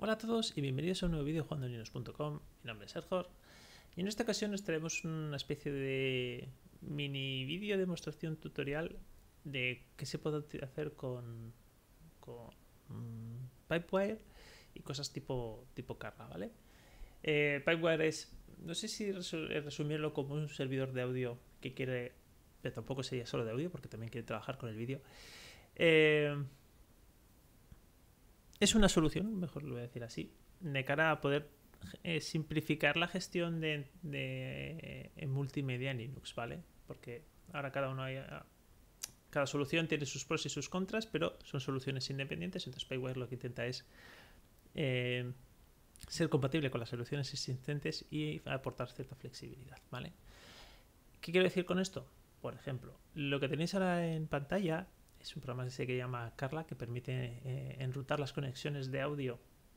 Hola a todos y bienvenidos a un nuevo vídeo jugandolinux.com. Mi nombre es Sergio y en esta ocasión os traemos una especie de mini vídeo demostración tutorial de qué se puede hacer con Pipewire y cosas tipo Carla, ¿vale? Pipewire es, no sé si resumirlo como un servidor de audio que quiere, pero tampoco sería solo de audio porque también quiere trabajar con el vídeo. Es una solución, mejor lo voy a decir así, de cara a poder simplificar la gestión de multimedia en Linux, ¿vale? Porque ahora cada solución tiene sus pros y sus contras, pero son soluciones independientes. Entonces Pipewire lo que intenta es ser compatible con las soluciones existentes y aportar cierta flexibilidad, ¿vale? ¿Qué quiero decir con esto? Por ejemplo, lo que tenéis ahora en pantalla es un programa que se llama Carla, que permite enrutar las conexiones de audio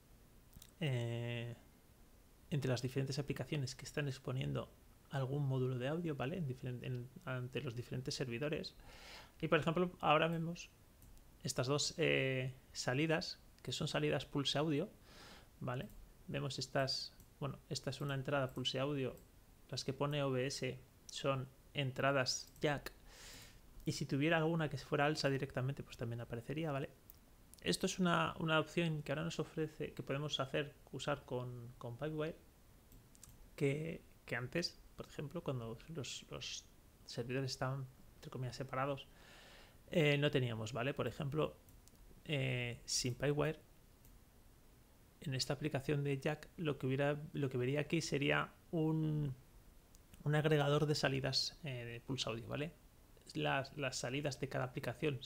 entre las diferentes aplicaciones que están exponiendo algún módulo de audio, ¿vale? Ante los diferentes servidores. Y por ejemplo, ahora vemos estas dos salidas, que son salidas Pulse Audio, ¿vale? Vemos bueno, esta es una entrada Pulse Audio, las que pone OBS son entradas jack, y si tuviera alguna que fuera alza directamente, pues también aparecería, ¿vale? Esto es una opción que ahora nos ofrece, que podemos usar con Pipewire, que antes, por ejemplo, cuando los servidores estaban, entre comillas, separados, no teníamos, ¿vale? Por ejemplo, sin Pipewire, en esta aplicación de Jack, lo que vería aquí sería un agregador de salidas de Pulse Audio, ¿vale? Las salidas de cada aplicación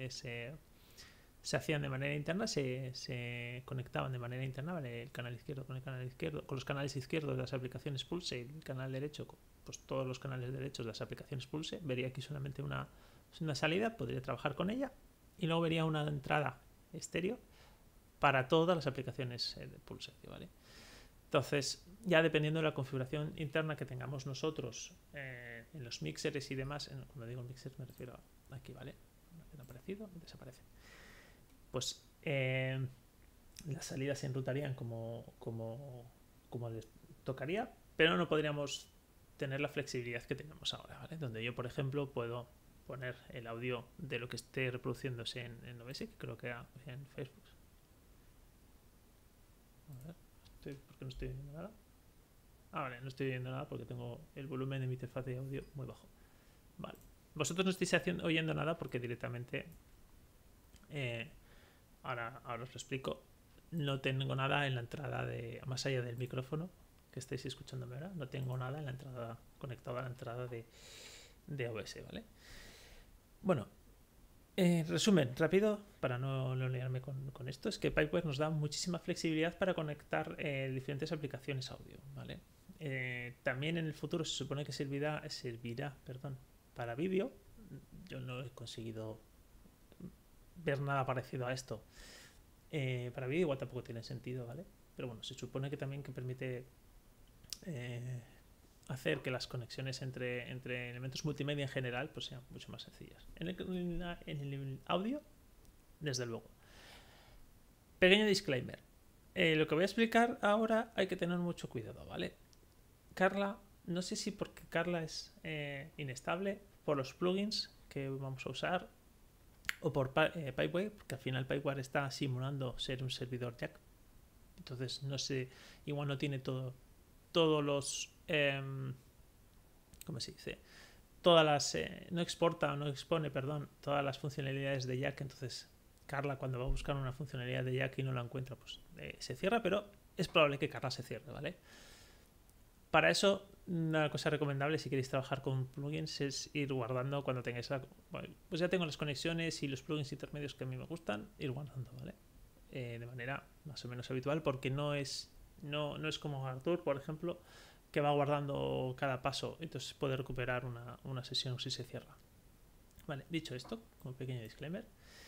se hacían de manera interna, se conectaban de manera interna, ¿vale? El canal izquierdo con el canal izquierdo, con los canales izquierdos de las aplicaciones Pulse, y el canal derecho, pues todos los canales derechos de las aplicaciones Pulse. Vería aquí solamente una salida, podría trabajar con ella, y luego vería una entrada estéreo para todas las aplicaciones de Pulse, ¿vale? Entonces, ya dependiendo de la configuración interna que tengamos nosotros en los mixers y demás, cuando digo mixers me refiero a aquí, ¿vale? ¿Ha aparecido? Desaparece. Pues las salidas se enrutarían como les tocaría, pero no podríamos tener la flexibilidad que tenemos ahora, ¿vale? Donde yo, por ejemplo, puedo poner el audio de lo que esté reproduciéndose en OBS, que creo que era en Facebook. A ver, ¿por qué no estoy viendo nada? Vale, no estoy viendo nada porque tengo el volumen de mi interfaz de audio muy bajo. Vale. Vosotros no estáis oyendo nada porque directamente ahora os lo explico. No tengo nada en la entrada más allá del micrófono que estáis escuchándome ahora. No tengo nada en la entrada conectada a la entrada de OBS, ¿vale? Bueno, resumen rápido para no liarme con esto, es que Pipewire nos da muchísima flexibilidad para conectar diferentes aplicaciones audio, ¿vale? También en el futuro se supone que servirá para vídeo. Yo no he conseguido ver nada parecido a esto para vídeo, igual tampoco tiene sentido, ¿vale? Pero bueno, se supone que también que permite hacer que las conexiones entre elementos multimedia en general pues sean mucho más sencillas. En el audio, desde luego. Pequeño disclaimer. Lo que voy a explicar ahora hay que tener mucho cuidado, ¿vale? Carla, no sé si porque Carla es inestable, por los plugins que vamos a usar, o por Pipewire, porque al final Pipewire está simulando ser un servidor jack. Entonces, no sé, igual no tiene todos los... ¿cómo se dice? Todas las... no exporta o no expone, perdón, todas las funcionalidades de jack. Entonces, Carla, cuando va a buscar una funcionalidad de jack y no la encuentra, pues se cierra, pero es probable que Carla se cierre, ¿vale? Para eso, una cosa recomendable si queréis trabajar con plugins es ir guardando cuando tengáis bueno, pues ya tengo las conexiones y los plugins intermedios que a mí me gustan, ir guardando, ¿vale? De manera más o menos habitual, porque no es como Artur, por ejemplo, que va guardando cada paso, entonces puede recuperar una sesión si se cierra. Vale, dicho esto, como pequeño disclaimer.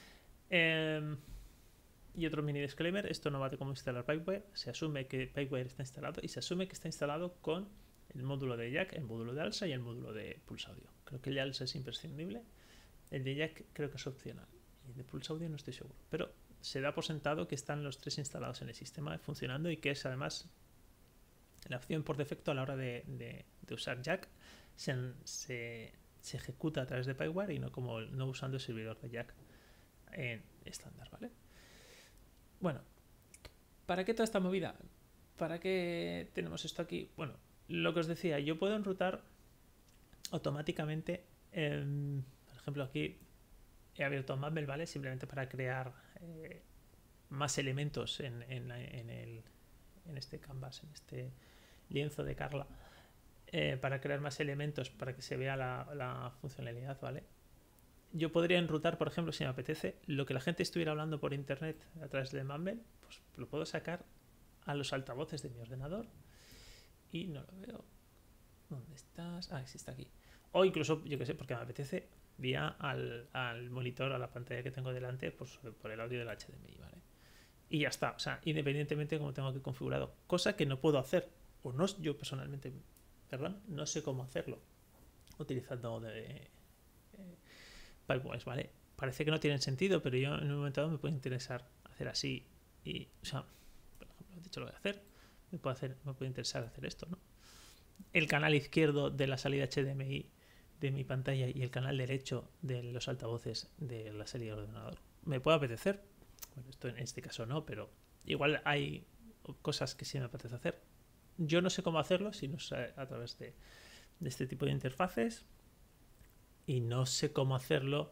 Y otro mini disclaimer, esto no va de cómo instalar Pipewire, se asume que Pipewire está instalado y se asume que está instalado con el módulo de jack, el módulo de alza y el módulo de Pulse Audio. Creo que el de alza es imprescindible, el de jack creo que es opcional y el de Pulse Audio no estoy seguro, pero se da por sentado que están los tres instalados en el sistema funcionando y que es además la opción por defecto a la hora de usar Jack se ejecuta a través de Pyware y no usando el servidor de Jack en estándar, ¿vale? Bueno, ¿para qué toda esta movida? ¿Para qué tenemos esto aquí? Bueno, lo que os decía, yo puedo enrutar automáticamente, por ejemplo aquí he abierto Mumble, ¿vale? Simplemente para crear más elementos en este canvas, en este lienzo de Carla, para crear más elementos para que se vea la funcionalidad, ¿vale? Yo podría enrutar, por ejemplo, si me apetece, lo que la gente estuviera hablando por internet a través de Mumble, pues lo puedo sacar a los altavoces de mi ordenador y no lo veo. ¿Dónde estás? Ah, sí está aquí. O incluso, yo que sé, porque me apetece, vía al monitor, a la pantalla que tengo delante, pues, por el audio del HDMI, ¿vale? Y ya está, o sea, independientemente de cómo tengo aquí configurado. Cosa que no puedo hacer, o no, yo personalmente, perdón, no sé cómo hacerlo utilizando Pipewise, ¿vale? Parece que no tienen sentido, pero yo en un momento dado me puede interesar hacer así. Y, o sea, por ejemplo, dicho lo voy a hacer, me puede interesar hacer esto, ¿no? El canal izquierdo de la salida HDMI de mi pantalla y el canal derecho de los altavoces de la salida del ordenador. Me puede apetecer. Bueno, esto en este caso no, pero igual hay cosas que sí me apetece hacer. Yo no sé cómo hacerlo, si no es a través de este tipo de interfaces. Y no sé cómo hacerlo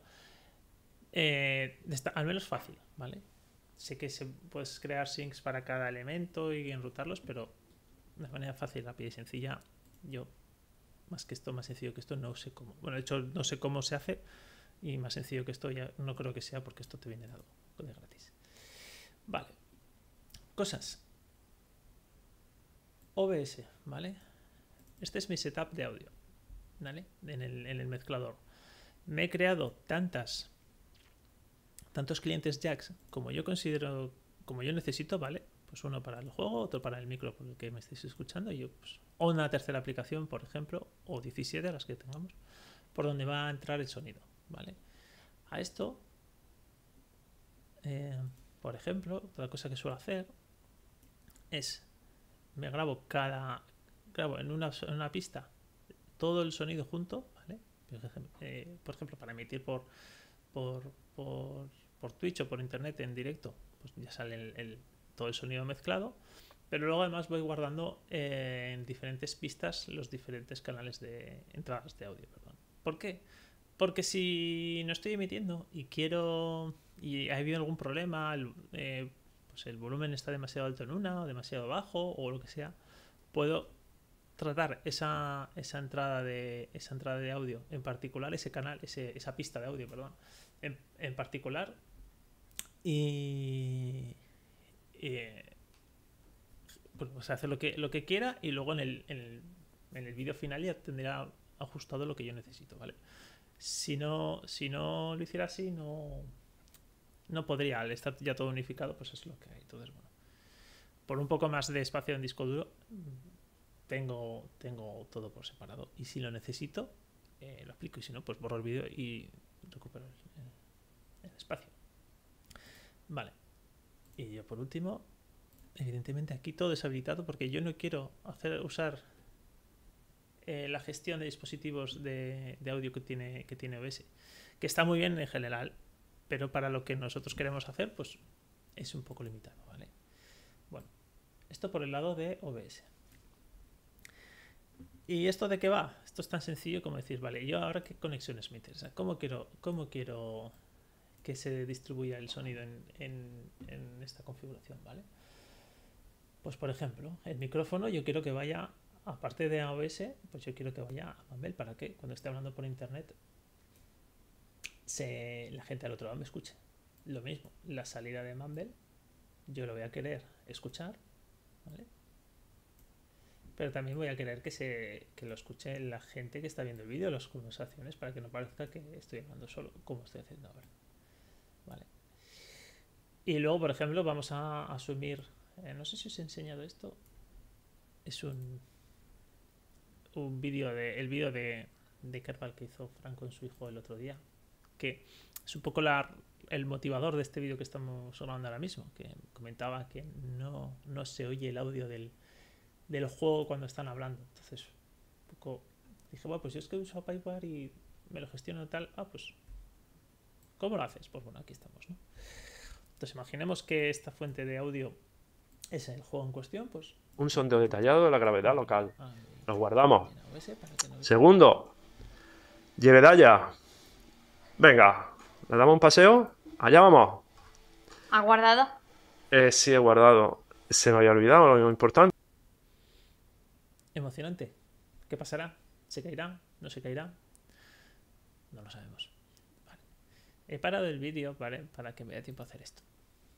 al menos fácil, ¿vale? Sé que puedes crear syncs para cada elemento y enrutarlos, pero de manera fácil, rápida y sencilla, yo más sencillo que esto, no sé cómo. Bueno, de hecho, no sé cómo se hace y más sencillo que esto ya no creo que sea porque esto te viene dado de gratis. Vale. Cosas. OBS, ¿vale? Este es mi setup de audio, ¿vale? En el mezclador. Me he creado tantos clientes jacks como yo considero, como yo necesito, ¿vale? Pues uno para el juego, otro para el micro por el que me estéis escuchando, y yo, pues, o una tercera aplicación, por ejemplo, o 17 a las que tengamos, por donde va a entrar el sonido, ¿vale? A esto, por ejemplo, otra cosa que suelo hacer es, me grabo en una pista todo el sonido junto, ¿vale? Por ejemplo, para emitir por Twitch o por internet en directo, pues ya sale todo el sonido mezclado, pero luego además voy guardando en diferentes pistas los diferentes canales de entradas de audio, perdón. ¿Por qué? Porque si no estoy emitiendo y ha habido algún problema, pues el volumen está demasiado alto en una o demasiado bajo o lo que sea, puedo tratar esa entrada de audio en particular, ese canal, esa pista de audio, perdón, en particular, y pues hacer lo que quiera, y luego en el vídeo final ya tendrá ajustado lo que yo necesito, ¿vale? Si no lo hiciera así, no podría. Al estar ya todo unificado, pues es lo que hay. Entonces, bueno, por un poco más de espacio en disco duro tengo todo por separado, y si lo necesito lo aplico, y si no, pues borro el vídeo y recupero el espacio. Vale, y yo por último, evidentemente aquí todo deshabilitado porque yo no quiero usar la gestión de dispositivos de audio que tiene OBS, que está muy bien en general, pero para lo que nosotros queremos hacer, pues es un poco limitado, ¿vale? Bueno, esto por el lado de OBS. ¿Y esto de qué va? Esto es tan sencillo como decir, vale, yo ahora qué conexiones me interesa, cómo quiero que se distribuya el sonido en esta configuración, ¿vale? Pues por ejemplo, el micrófono yo quiero que vaya, aparte de OBS, pues yo quiero que vaya a Mumble para que cuando esté hablando por internet la gente al otro lado me escuche. Lo mismo, la salida de Mumble yo lo voy a querer escuchar, ¿vale? Pero también voy a querer que lo escuche la gente que está viendo el vídeo, las conversaciones, para que no parezca que estoy hablando solo, como estoy haciendo ahora, ¿vale? Y luego, por ejemplo, vamos a asumir, no sé si os he enseñado esto, es un vídeo el vídeo de Kerbal que hizo Frank con su hijo el otro día, que es un poco la el motivador de este vídeo que estamos grabando ahora mismo, que comentaba que no se oye el audio del juego cuando están hablando. Entonces, un poco dije, bueno, pues yo es que uso Pipewire y me lo gestiono tal. Ah, pues, ¿cómo lo haces? Pues bueno, aquí estamos, ¿no? Entonces, imaginemos que esta fuente de audio es el juego en cuestión, pues... Un sondeo detallado de la gravedad local. Lo guardamos. OBS para que no... Segundo, Yevedaya. Venga, ¿le damos un paseo? Allá vamos. ¿Ha guardado? Sí, he guardado. Se me había olvidado lo importante. Emocionante. ¿Qué pasará? ¿Se caerá? ¿No se caerá? No lo sabemos. Vale. He parado el vídeo, ¿vale? Para que me dé tiempo a hacer esto.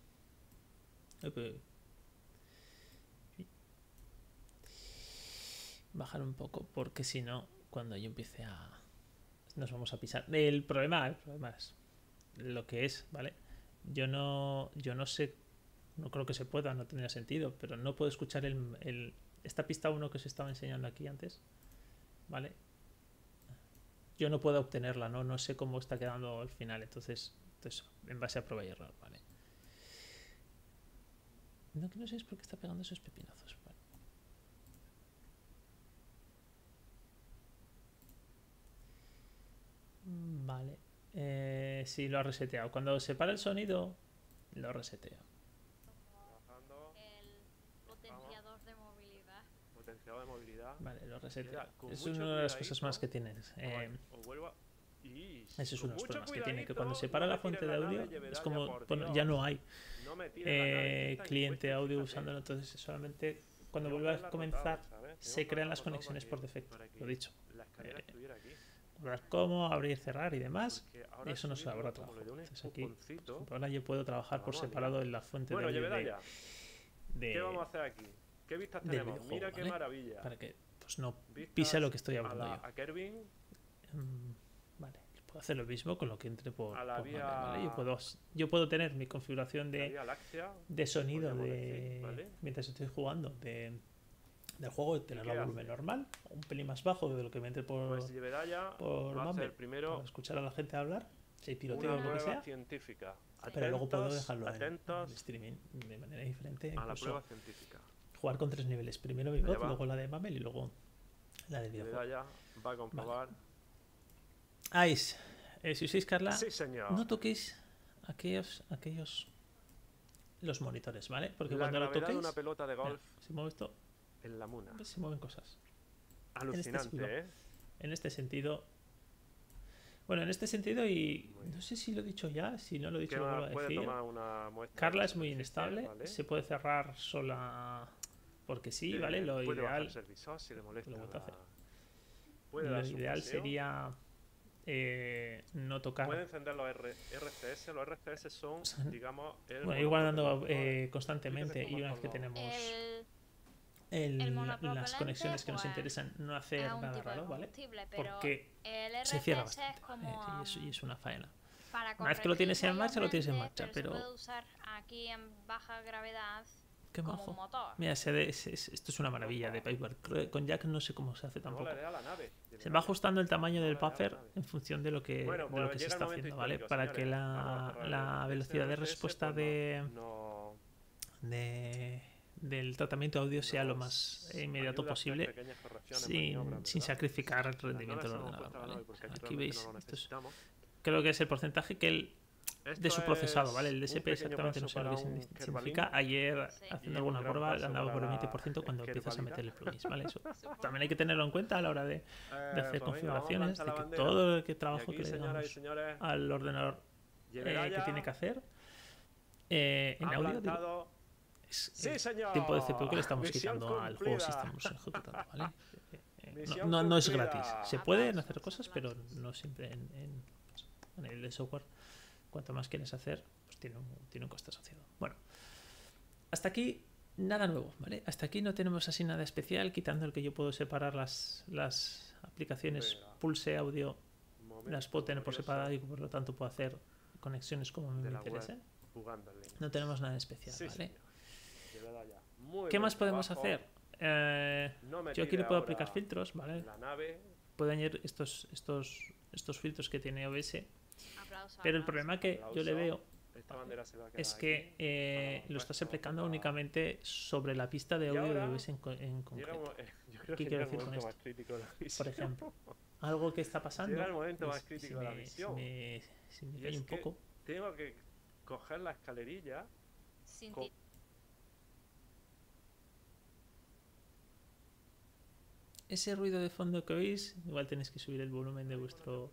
Bajar un poco, porque si no, cuando yo empiece a... nos vamos a pisar. El problema es lo que es, ¿vale? Yo no sé, no creo que se pueda, no tendría sentido, pero no puedo escuchar esta pista 1 que os estaba enseñando aquí antes, ¿vale? Yo no puedo obtenerla, no sé cómo está quedando al final, entonces en base a prueba y error, ¿vale? No, que no sé es por qué está pegando esos pepinazos, ¿vale? Vale. Sí, lo ha reseteado. Cuando se para el sonido, lo reseteo. El potenciador de movilidad. Potenciador de movilidad. Vale, lo reseteo. Es una de las cosas más que tienes. Ese es uno de los problemas que tiene, que cuando se para la fuente de audio es como, bueno, ya no hay cliente audio usándolo, entonces solamente cuando vuelve a comenzar se crean las conexiones por defecto, lo dicho. Cómo abrir, cerrar y demás, y eso no se habrá trabajo. Entonces aquí, por ejemplo, ahora yo puedo trabajar por separado en la fuente de audio ¿qué vamos a hacer aquí? ¿Qué vistas tenemos? Mira qué maravilla. Para que pues no pise lo que estoy hablando yo. A Kerbin. Vale, puedo hacer lo mismo con lo que entre por Mave, ¿vale? Yo puedo tener mi configuración de sonido mientras estoy jugando del juego, tenerlo a volumen normal, un pelín más bajo de lo que me entre por Mave, para escuchar a la gente hablar, si hay tiroteo o lo que sea. Científica. Pero luego puedo dejarlo en streaming de manera diferente. A la prueba científica. Jugar con 3 niveles. Primero mi voz, luego la de Mamel y luego la de videojuego. Va a comprobar. Vale. Si usáis Carla, sí, señor. no toquéis aquellos los monitores, ¿vale? Porque la cuando lo toquéis, una pelota de golf si muevo esto, en la muna. Se mueven cosas. Alucinante, en este sentido. Bueno, en este sentido, y no sé si lo he dicho ya, si no lo he dicho, lo vuelvo a decir. Carla es muy inestable, ¿vale? Se puede cerrar sola porque sí, ¿vale? Lo ideal. Lo ideal sería no tocar. Puede encender los RCS. Los RCS son, digamos, bueno, ir guardando constantemente, y una vez que tenemos las conexiones que nos interesan, no hacer nada raro, ¿vale? Porque se cierra bastante, y es una faena. Una vez que lo tienes en marcha, lo tienes en marcha, pero... Se puede usar aquí en baja gravedad qué como majo. un motor. Mira, esto es una maravilla de Pipewire. Con Jack no sé cómo se hace tampoco. Se va ajustando el tamaño del buffer en función de lo que se está haciendo, ¿vale? Para que la velocidad de respuesta del tramamiento de audio sea lo más inmediato posible, sin sacrificar el rendimiento del ordenador, ¿vale? Aquí veis, creo que es el porcentaje de su procesado, ¿vale? El DSP exactamente no sé lo que significa. Ayer, haciendo alguna prueba, andaba por el 20% cuando empiezas a meterle plugins, ¿vale? Eso también hay que tenerlo en cuenta a la hora de hacer configuraciones, de que todo el trabajo que le damos al ordenador que tiene que hacer en audio, es tiempo de CPU que le estamos quitando al juego si estamos ejecutando, ¿vale? No es gratis. Se pueden hacer cosas, pero no siempre en el software. Cuanto más quieres hacer, pues tiene un coste asociado. Bueno, hasta aquí nada nuevo, ¿vale? Hasta aquí no tenemos así nada especial, quitando el que yo puedo separar las aplicaciones Pulse Audio, las puedo tener por separado y por lo tanto puedo hacer conexiones como me interesen. No tenemos nada especial, ¿vale? ¿Qué más podemos hacer? Yo aquí le puedo aplicar filtros, ¿vale? Puedo añadir estos filtros que tiene OBS Pero el problema que yo le veo Esta bandera se va a quedar es que lo estás aplicando únicamente sobre la pista de audio de OBS en concreto. Yo creo ¿Qué que quiero llega el decir con momento esto? más crítico de la Por misión. ejemplo, algo que está pasando Llega el momento es más que crítico de la misión. si me Y cae es un que poco. tengo que coger la escalerilla. Sin Co- ti. Ese ruido de fondo que oís, igual tenéis que subir el volumen de vuestros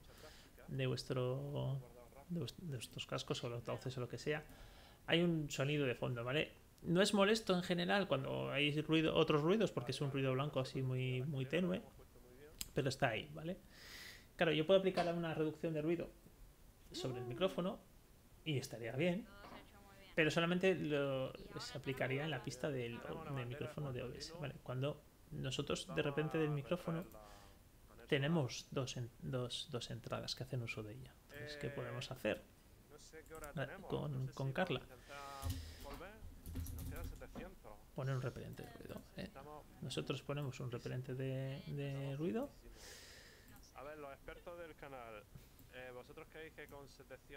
cascos o los altavoces o lo que sea. Hay un sonido de fondo, ¿vale? No es molesto en general cuando hay otros ruidos, porque es un ruido blanco así muy tenue, pero está ahí, ¿vale? Claro, yo puedo aplicar una reducción de ruido sobre el micrófono y estaría bien, Todo se ha hecho muy bien. pero solamente se aplicaría en la pista del micrófono de OBS, ¿vale? Cuando nosotros de repente del micrófono tenemos dos entradas que hacen uso de ella. Entonces, ¿qué podemos hacer No sé qué hora tenemos. con No sé si Carla? vamos a intentar volver. Se nos quedan 700. Poner un repelente de ruido. Estamos Nosotros ponemos un repelente de ruido. A ver, los expertos del canal, ¿vosotros creéis que con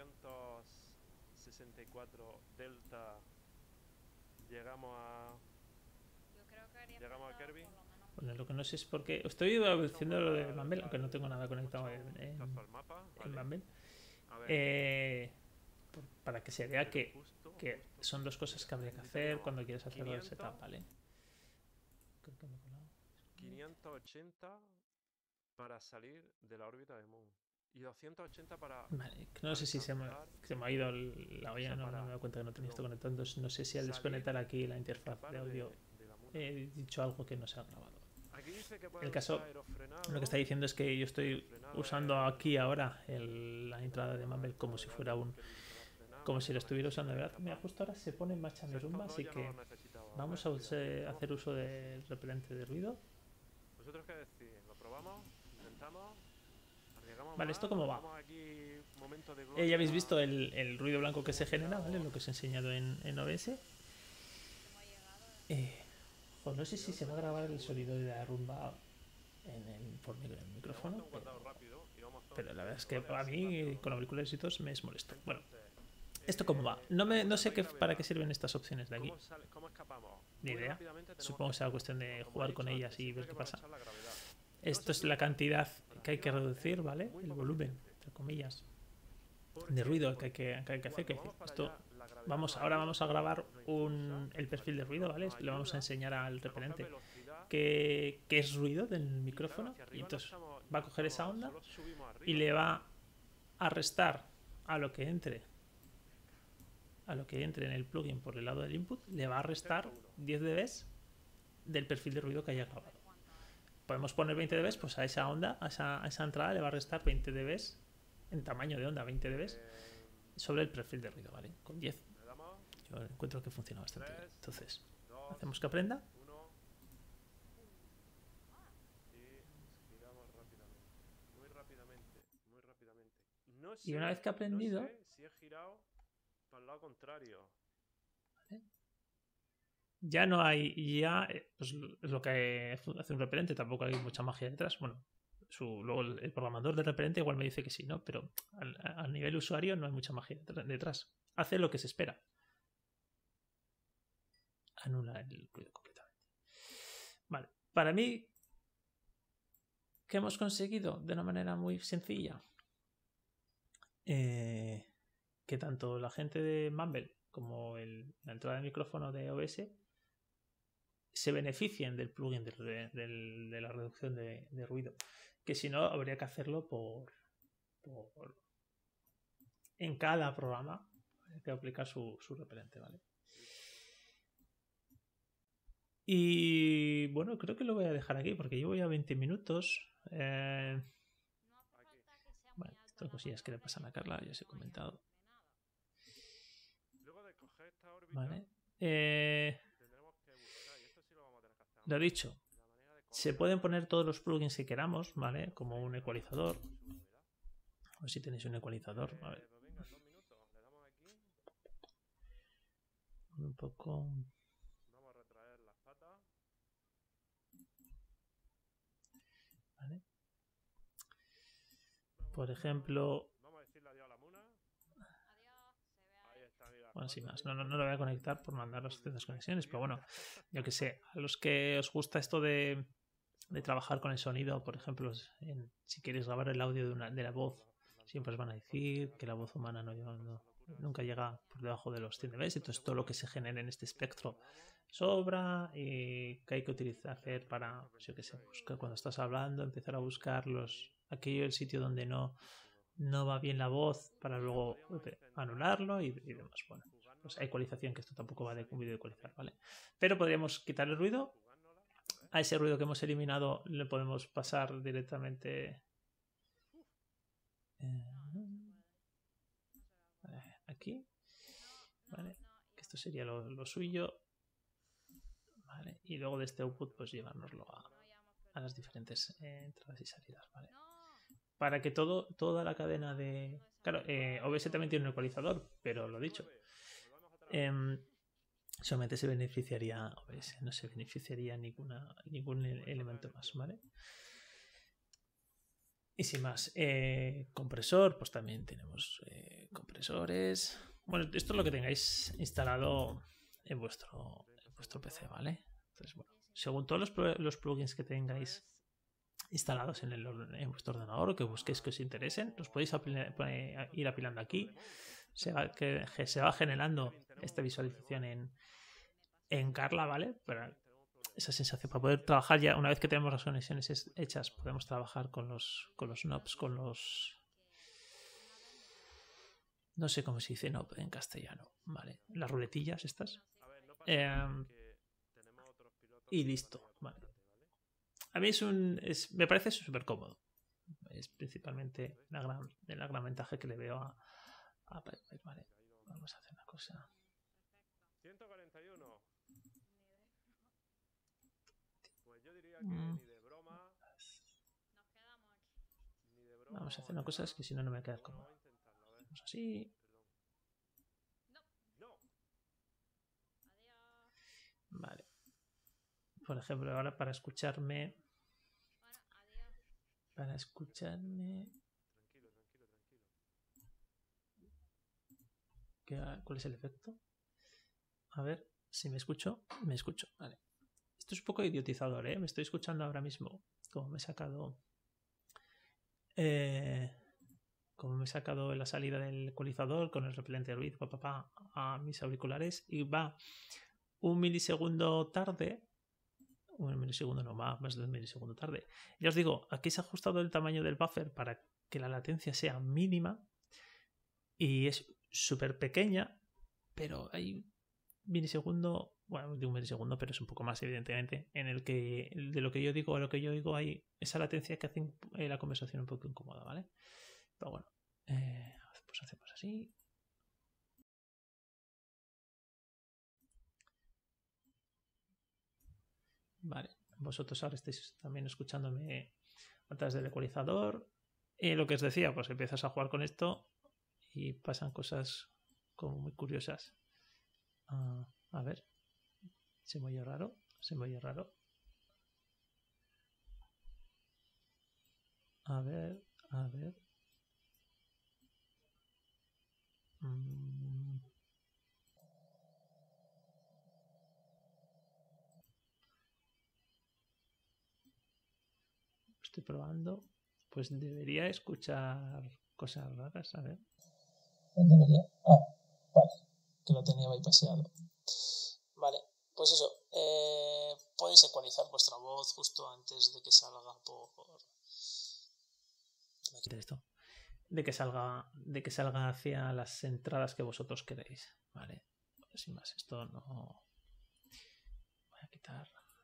764 delta llegamos a Yo creo que haría llegamos a falta Kirby? por lo menos. Bueno, lo que no sé es por qué. Estoy haciendo lo de Mumble, aunque no tengo nada conectado en mapa? Mumble. A ver, Para que se vea que justo son dos cosas que habría que hacer cuando quieres hacerlo del setup, ¿vale? Creo que me he colado. 580 para salir de la órbita de Moon. Y 280 para... Vale, no sé si se me ha ido la olla, no me he dado cuenta que no tenía esto conectado, entonces no sé si al desconectar aquí la interfaz de audio he dicho algo que no se ha grabado. El caso, lo que está diciendo es que yo estoy usando aquí ahora la entrada de Mumble como si fuera como si lo estuviera usando de verdad. Mira, justo ahora se pone en marcha mi rumba, así que vamos a hacer uso del repelente de ruido. ¿Vosotros qué decís? ¿Lo probamos? ¿Intentamos? Vale, ¿esto cómo va? Ya habéis visto el ruido blanco que se genera, ¿vale? Lo que os he enseñado en OBS. Pues no sé si se va a grabar el sonido de la rumba por el micrófono, pero la verdad es que a mí con auriculares y todo me es molesto. Bueno, ¿esto cómo va? No sé para qué sirven estas opciones de aquí. Ni idea. Supongo que será cuestión de jugar con ellas y ver qué pasa. Esto es la cantidad que hay que reducir, ¿vale? El volumen, entre comillas, de ruido que hay que hacer. Esto, ahora vamos a grabar el perfil de ruido, ¿vale? Le vamos a enseñar al repelente qué es ruido del micrófono. Y entonces va a coger esa onda y le va a restar a lo que entre en el plugin por el lado del input, le va a restar 10 dB del perfil de ruido que haya grabado. Podemos poner 20 dB, pues a esa onda, a esa entrada le va a restar 20 dB en tamaño de onda, 20 dB sobre el perfil de ruido, ¿vale? Con 10 yo encuentro que funciona bastante bien. Entonces, hacemos que aprenda. Y una vez que ha aprendido, no sé si he girado para el lado contrario. ¿vale? Ya no hay, pues es lo que hace un repelente, tampoco hay mucha magia detrás. Bueno, luego el programador del repelente igual me dice que sí, ¿no? Pero a nivel usuario no hay mucha magia detrás. Hace lo que se espera. Anula el ruido completamente. Vale, para mí, ¿qué hemos conseguido de una manera muy sencilla? Que tanto la gente de Mumble como la entrada de micrófono de OBS se beneficien del plugin de la reducción de ruido, que si no habría que hacerlo en cada programa hay que aplicar su repelente, ¿vale? Y bueno, creo que lo voy a dejar aquí porque llevo ya 20 minutos. Bueno, estas cosillas que le pasan a Carla ya os he comentado. Vale. Lo dicho, se pueden poner todos los plugins que queramos, ¿vale? Como un ecualizador. A ver si tenéis un ecualizador. A ver. Un poco. Vamos a retraer las patas. ¿Vale? Por ejemplo. Vamos a decirle adiós a la muna. Bueno, sin más. No lo voy a conectar por mandar las ciertas conexiones, pero bueno, yo que sé, a los que os gusta esto de trabajar con el sonido, por ejemplo, si queréis grabar el audio de la voz, siempre os van a decir que la voz humana nunca llega por debajo de los 100 dB, entonces todo lo que se genere en este espectro sobra y que hay que hacer para, pues yo que sé, buscar cuando estás hablando, empezar a buscar el sitio donde no va bien la voz para luego anularlo y demás. Bueno, pues hay ecualización, que esto tampoco va de un vídeo de ecualizar, ¿vale? Pero podríamos quitar el ruido. A ese ruido que hemos eliminado le podemos pasar directamente aquí, ¿vale? Esto sería lo suyo, ¿vale? Y luego de este output pues llevárnoslo a las diferentes entradas y salidas, ¿vale? Para que toda la cadena de... Claro, OBS también tiene un ecualizador, pero lo dicho, solamente se beneficiaría OBS, no se beneficiaría ningún elemento más, ¿vale? Y sin más, compresor, pues también tenemos compresores. Bueno, esto es lo que tengáis instalado en vuestro PC, ¿vale? Entonces, bueno, según todos los plugins que tengáis instalados en vuestro ordenador o que busquéis que os interesen, los podéis ir apilando aquí. Se va generando esta visualización en Carla, ¿vale? Para esa sensación, para poder trabajar ya, una vez que tenemos las conexiones hechas, podemos trabajar con los knobs, con los... No sé cómo se dice knob en castellano, ¿vale? Las ruletillas estas. Y listo, ¿vale? A mí me parece súper cómodo. Es principalmente el gran ventaja que le veo a PipeWire, ¿vale? Vamos a hacer una cosa. 141. Pues yo diría que ni de broma. Vamos a hacer una cosa, es que si no, no me va a quedar cómodo. Vamos así. Vale. Por ejemplo, ahora para escucharme. ¿Cuál es el efecto? A ver si me escucho. Me escucho, vale. Esto es un poco idiotizador, ¿eh? Me estoy escuchando ahora mismo como me he sacado la salida del ecualizador con el repelente de ruido a mis auriculares y va un milisegundo tarde. Un milisegundo no, más de un milisegundo tarde. Ya os digo, aquí se ha ajustado el tamaño del buffer para que la latencia sea mínima y es súper pequeña, pero hay un milisegundo, bueno, de un milisegundo, pero es un poco más evidentemente, en el que de lo que yo digo a lo que yo digo hay esa latencia que hace la conversación un poco incómoda, ¿vale? Pero bueno, pues hacemos así. Vale, vosotros ahora estáis también escuchándome a través del ecualizador. Y lo que os decía, pues empiezas a jugar con esto y pasan cosas como muy curiosas. A ver, se me oye raro. A ver. Estoy probando. Pues debería escuchar cosas raras, a ver. Debería. Vale, que lo tenía bypaseado. Vale, pues eso. Podéis ecualizar vuestra voz justo antes de que salga Me quita esto. De que salga hacia las entradas que vosotros queréis. Vale, sin más, esto no. Voy a quitar.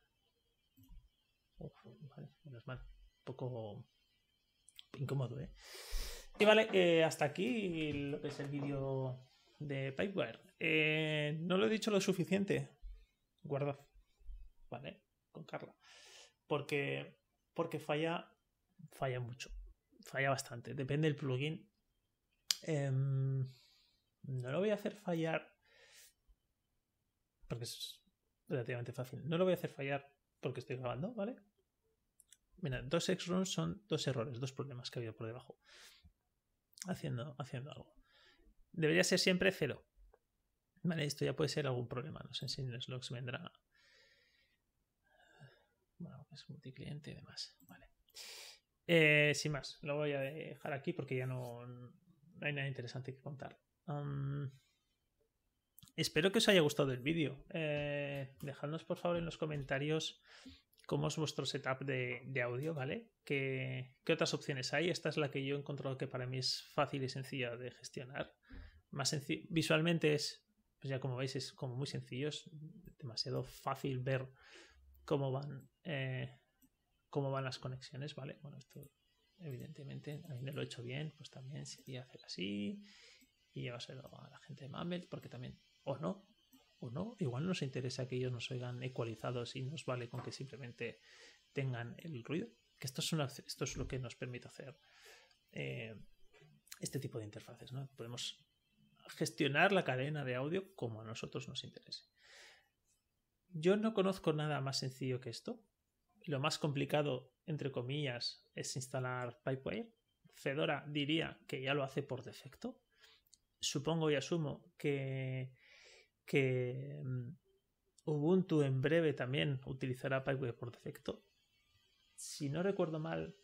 Vale, menos mal. Un poco incómodo, ¿eh? Y vale, hasta aquí lo que es el vídeo de PipeWire. No lo he dicho lo suficiente. Guardad. Vale, con Carla. Porque falla mucho. Falla bastante. Depende del plugin. No lo voy a hacer fallar porque es relativamente fácil. No lo voy a hacer fallar porque estoy grabando, ¿vale? Mira, 2 X-runs son 2 errores, 2 problemas que ha habido por debajo. Haciendo algo. Debería ser siempre 0. Vale, esto ya puede ser algún problema. No sé si en los logs vendrá. Bueno, es multicliente y demás. Vale. Sin más, lo voy a dejar aquí porque ya no hay nada interesante que contar. Espero que os haya gustado el vídeo. Dejadnos por favor en los comentarios cómo es vuestro setup de audio, ¿vale? ¿Qué otras opciones hay? Esta es la que yo he encontrado que para mí es fácil y sencilla de gestionar. Visualmente es, pues ya como veis, es como muy sencillo. Es demasiado fácil ver cómo van las conexiones, ¿vale? Bueno, esto evidentemente a mí me lo he hecho bien, pues también sería hacer así y llevárselo a la gente de Mumble, porque también, o no, igual nos interesa que ellos nos oigan ecualizados y nos vale con que simplemente tengan el ruido, que esto es lo que nos permite hacer este tipo de interfaces, ¿no? Podemos gestionar la cadena de audio como a nosotros nos interese. Yo no conozco nada más sencillo que esto. Lo más complicado, entre comillas, es instalar Pipewire. Fedora diría que ya lo hace por defecto. Supongo y asumo que Ubuntu en breve también utilizará Pipewire por defecto. Si no recuerdo mal,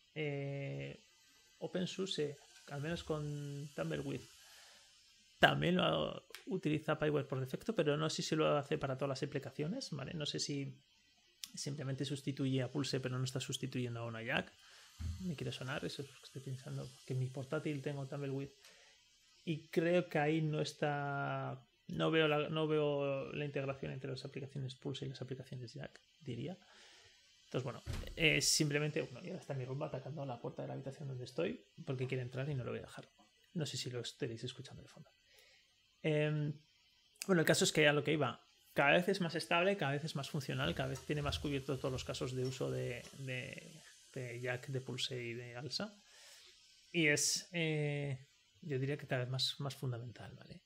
OpenSUSE, al menos con Tumbleweed, también lo utiliza Pipewire por defecto, pero no sé si lo hace para todas las aplicaciones, ¿vale? No sé si simplemente sustituye a Pulse, pero no está sustituyendo a una Jack. Me quiere sonar, eso es lo que estoy pensando. Que en mi portátil tengo Tumbleweed y creo que ahí no está. No veo la integración entre las aplicaciones Pulse y las aplicaciones Jack, diría. Entonces, bueno, simplemente, bueno, ya está mi rumba atacando a la puerta de la habitación donde estoy porque quiere entrar y no lo voy a dejar. No sé si lo estaréis escuchando de fondo. Bueno, el caso es que a lo que iba, cada vez es más estable, cada vez es más funcional, cada vez tiene más cubierto todos los casos de uso de Jack, de Pulse y de ALSA. Y es, yo diría que cada vez más fundamental, ¿vale?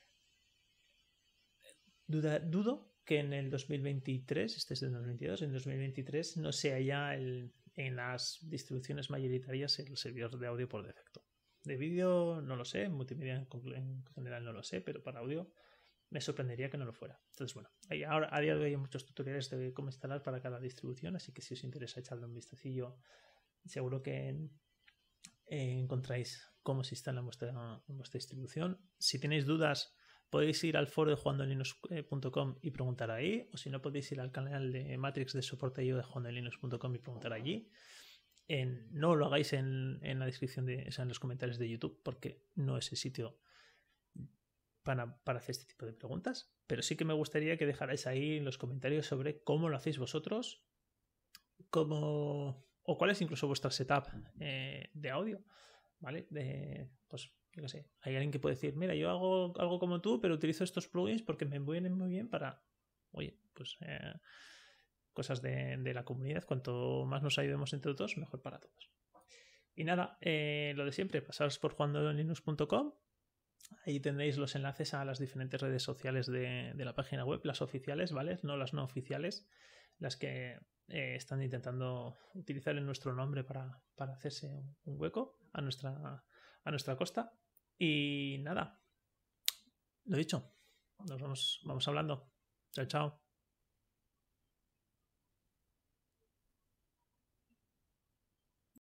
Dudo que en el 2023, este es del 2022, en 2023 no sea ya en las distribuciones mayoritarias el servidor de audio por defecto. De vídeo no lo sé, multimedia en general no lo sé, pero para audio me sorprendería que no lo fuera. Entonces, bueno, ahora a día de hoy hay muchos tutoriales de cómo instalar para cada distribución, así que si os interesa echarle un vistacillo, seguro que encontráis cómo se instala en vuestra distribución. Si tenéis dudas, podéis ir al foro de jugandolinux.com y preguntar ahí, o si no, podéis ir al canal de Matrix de soporte yo de jugandolinux.com y preguntar allí. No lo hagáis en la descripción, o sea, en los comentarios de YouTube, porque no es el sitio para hacer este tipo de preguntas, pero sí que me gustaría que dejarais ahí en los comentarios sobre cómo lo hacéis vosotros, o cuál es incluso vuestra setup de audio, ¿vale? Pues yo qué sé, hay alguien que puede decir, mira, yo hago algo como tú, pero utilizo estos plugins porque me vienen muy bien para, oye, pues cosas de la comunidad. Cuanto más nos ayudemos entre todos, mejor para todos. Y nada, lo de siempre, pasaros por jugandolinux.com. Ahí tendréis los enlaces a las diferentes redes sociales de la página web, las oficiales, ¿vale? No las no oficiales, las que están intentando utilizar en nuestro nombre para hacerse un hueco a nuestra costa. Y nada, lo dicho, vamos hablando. Chao, chao.